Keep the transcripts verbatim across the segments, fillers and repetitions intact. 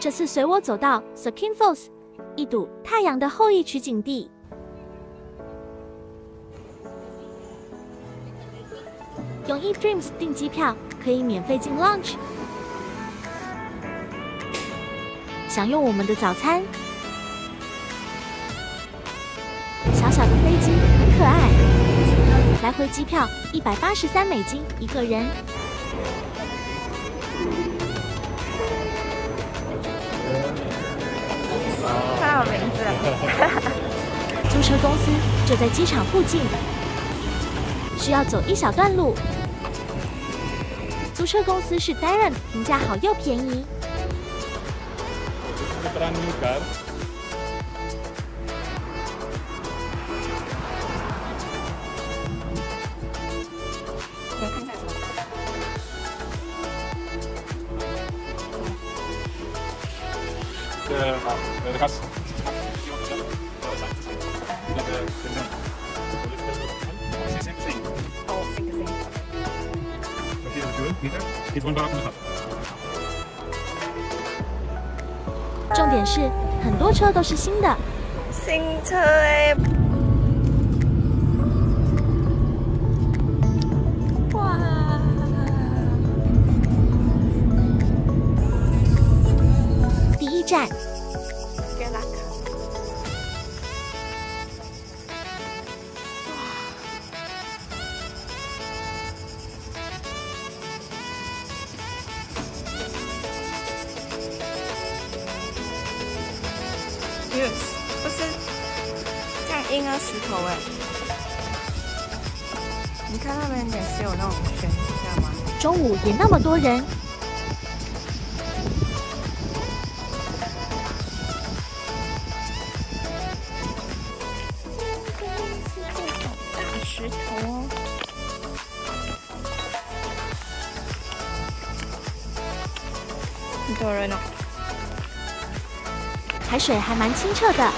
这次随我走到 Skin Falls， 一睹太阳的后裔取景地。用 eDreams 订机票可以免费进 lounge， 享用我们的早餐。小小的飞机很可爱，来回机票一百八十三美金一个人。 太有名字了。 租车公司就在机场附近，需要走一小段路。租车公司是 Darren， 评价好又便宜。 De, de gas. De, 重点是，很多车都是新的。 新車誒，哇！ 第一站， 不是这样硬啊石头哎！你看那边也是有那种悬架吗？ 中午也那么多人。 是这种大石头哦。很多人哦。 海水还蛮清澈的。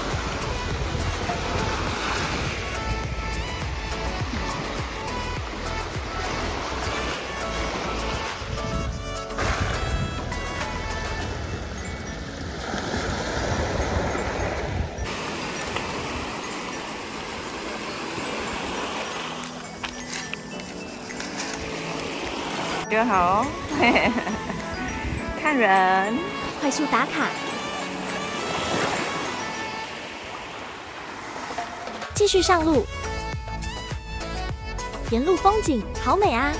就好哦，看人， 快速打卡。继续上路，沿路风景好美啊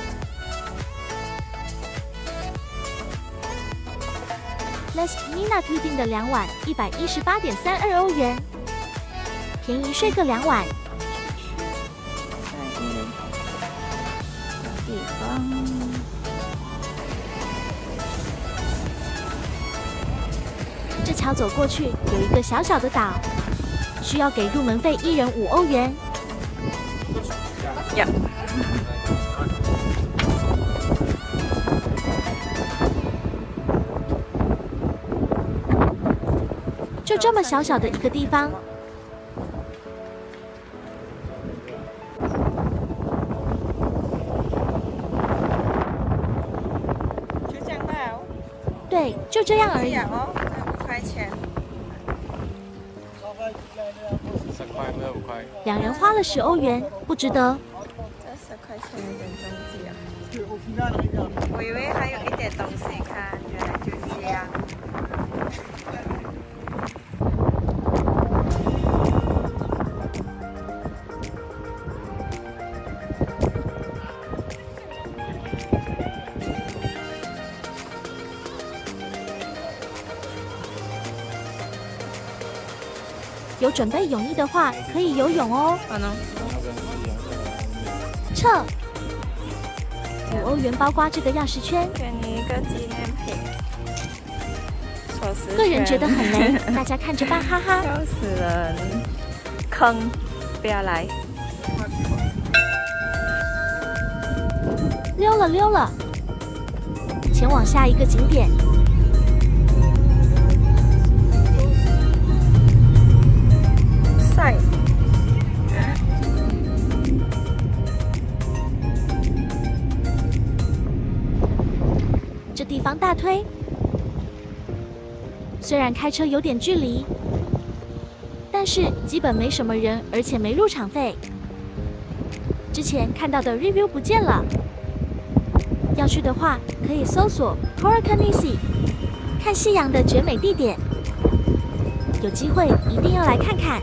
！Nest Mina 预定的两晚一百一十八点三二欧元，便宜睡个两晚。 地方， 这桥走过去有一个小小的岛。需要给入门费一人五欧元。 呀， 就这么小小的一个地方， 就这样了。 对，就这样而已。 哦，五块钱。 两人花了十欧元，不值得。 这十块钱有点中计啊！我以为还有一点东西看，原来就这样。 有准备泳衣的话，可以游泳哦。 好呢。 撤。五欧元包括这个钥匙圈。 给你一个纪念品。 个人觉得很雷，大家看着办，哈哈。 笑死人！坑，不要来。 溜了溜了，前往下一个景点。 晒。 这地方大推。 虽然开车有点距离，但是基本没什么人，而且没入场费。之前看到的 review 不见了，要去的话可以搜索 Korakanisi， 看夕阳的绝美地点，有机会一定要来看看。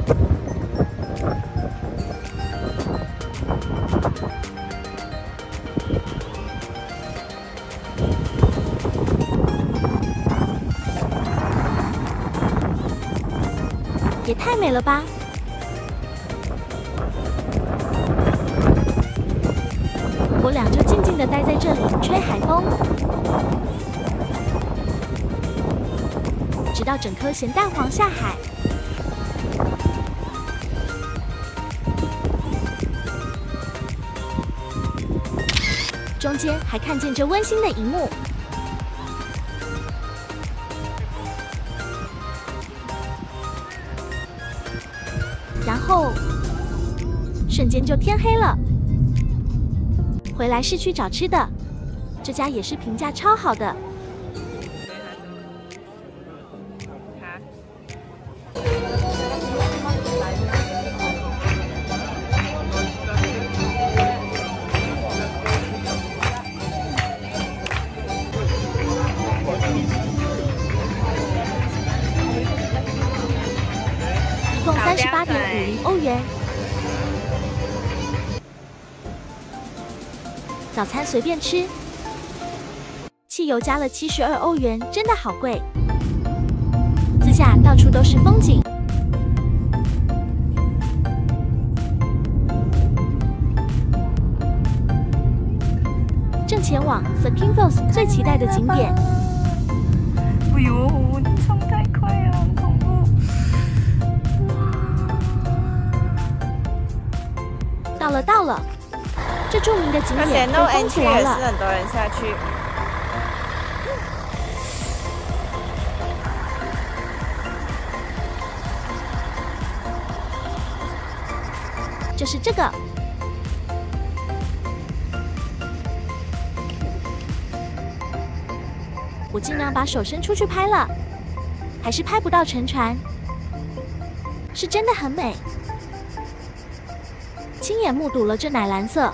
也太美了吧！我俩就静静地待在这里吹海风，直到整颗咸蛋黄下海。中间还看见这温馨的一幕。然后，瞬间就天黑了。回来市区找吃的，这家也是评价超好的。一共三十八点五零欧元。早餐随便吃，汽油加了七十二欧元，真的好贵。自驾到处都是风景，正前往 Sukin Falls 最期待的景点。 哎呦，你冲太快了，很恐怖！ 到了，到了。这著名的景点被封起来了， 而且 no entry 也是很多人下去。 就是这个。我尽量把手伸出去拍了，还是拍不到沉船，是真的很美。亲眼目睹了这奶蓝色。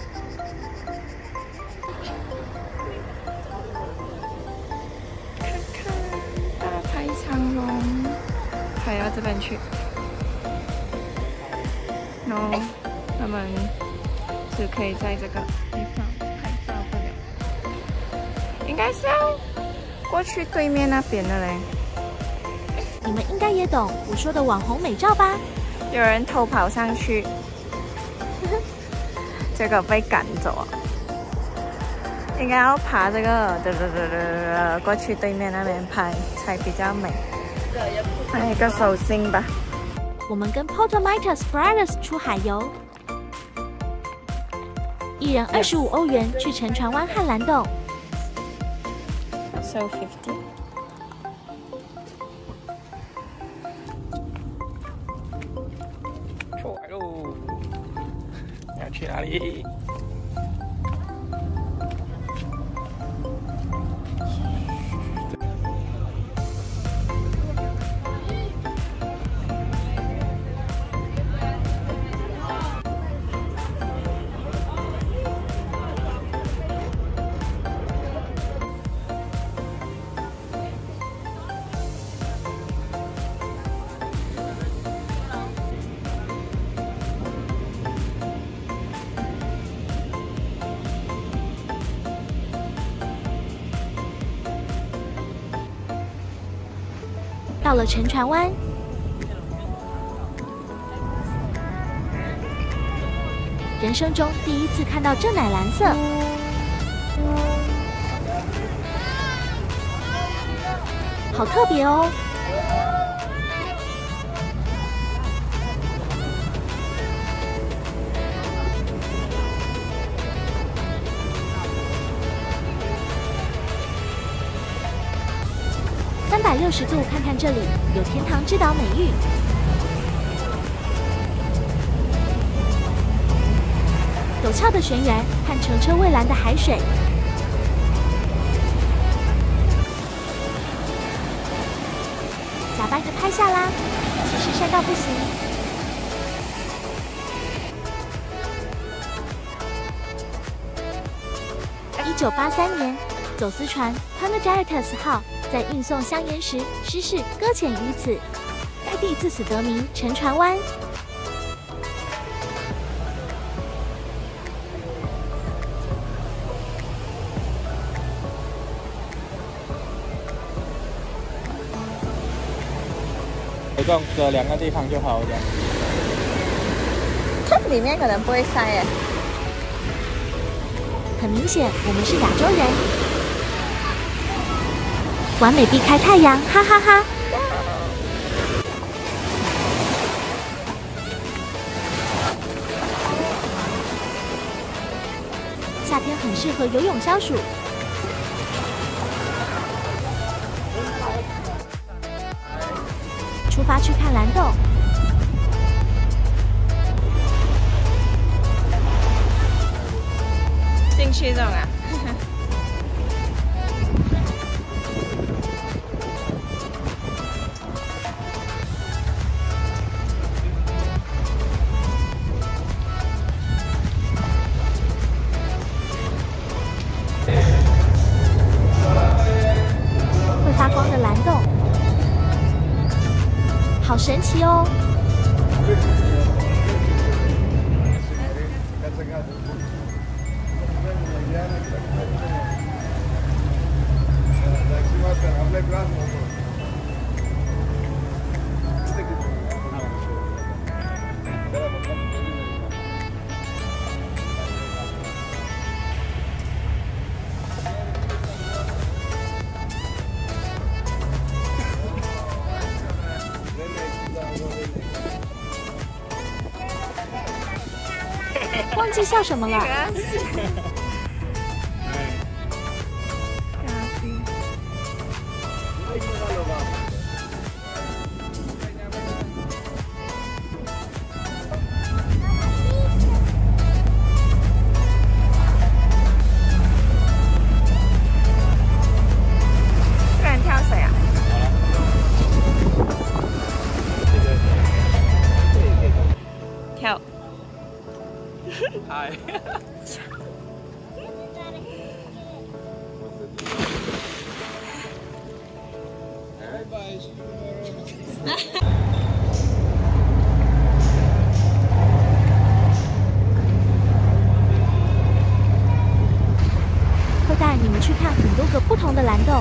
还要这边去，然后他们只可以在这个地方拍照不了，应该是要过去对面那边的嘞。 你们应该也懂我说的网红美照吧？ 有人偷跑上去，这个被赶走了，应该要爬这个，对对对对，过去对面那边拍才比较美。拍一个手心吧。 我们跟 Ptolemaios Brothers 出海游，一人二十五欧元去沉船湾和蓝洞。 So fifty。 出来喽！要去哪里？ 到了沉船湾，人生中第一次看到这奶蓝色，好特别哦！三百六十度看看这里，有天堂之岛美誉。陡峭的悬崖和澄澈蔚蓝的海水， 假扮着拍下啦，其实晒到不行。一九八三年，走私船 Panagayatus 号在运送香烟时失事搁浅于此，该地自此得名沉船湾。 有这种这两个地方就好，这样。 它里面可能不会塞耶。 很明显，我们是亚洲人，完美避开太阳，哈哈哈！夏天很适合游泳消暑。 出发去看蓝洞， 进去这种啊？ 会发光的蓝洞。 好神奇哦！忘记笑什么了？ 这人跳水啊？跳。 嗨。 会带你们去看很多个不同的蓝洞，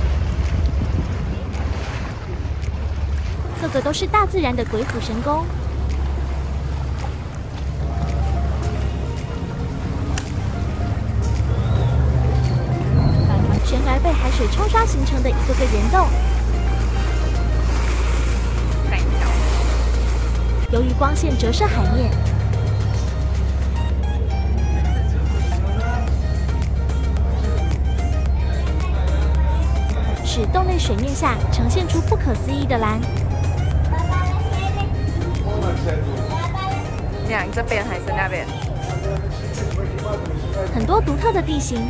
个个都是大自然的鬼斧神工。 悬而被海水冲刷形成的一个个岩洞，由于光线折射海面，使洞内水面下呈现出不可思议的蓝。 两这边还是那边？ 很多独特的地形。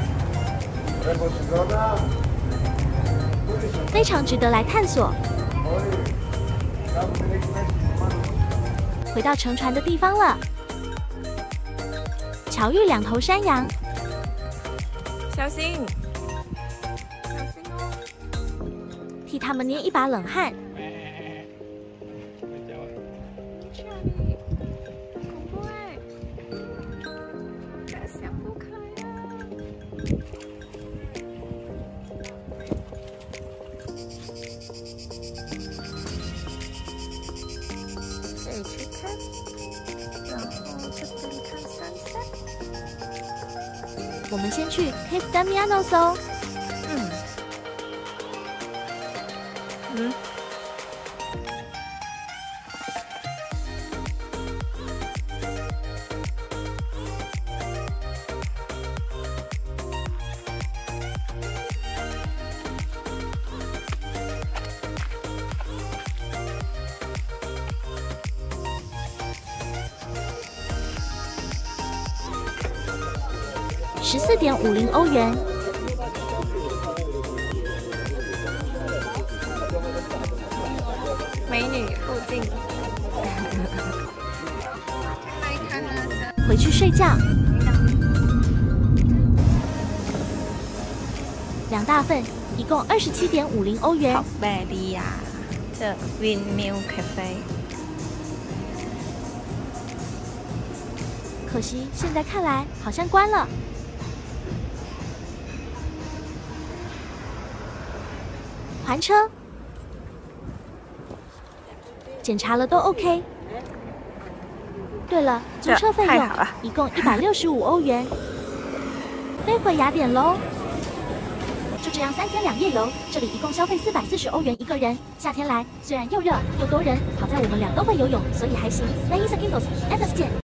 非常值得来探索。回到乘船的地方了，巧遇两头山羊， 小心，小心哦！ 替他们捏一把冷汗。 去哪里？恐怖哎！想不开啊！ 这里去看，然后这边看山山。 我们先去 Cave Damianos 哦。 嗯。嗯。 十四点五零欧元。 美女附近。 回去睡觉。两大份，一共二十七点五零欧元。 好美丽呀！这 Windmill Cafe。 可惜现在看来好像关了。还车。检查了都 OK。对了，租车费用一共一百六十五欧元。飞回雅典喽。就这样三天两夜游，这里一共消费四百四十欧元一个人。夏天来，虽然又热又多人，好在我们俩都会游泳，所以还行。Ladies and gentlemen， Anthony 见。